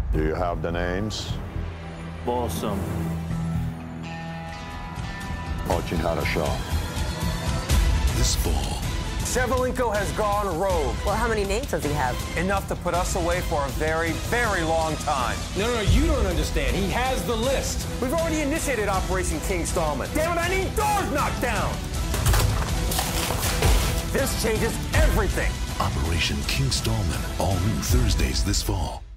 Do you have the names? Awesome. Очень хорошо. This fall. Shevelenko has gone rogue. Well, how many names does he have? Enough to put us away for a very, very long time. No, you don't understand. He has the list. We've already initiated Operation King Stahlman. Damn it, I need doors knocked down! This changes everything. Operation King Stahlman. All new Thursdays this fall.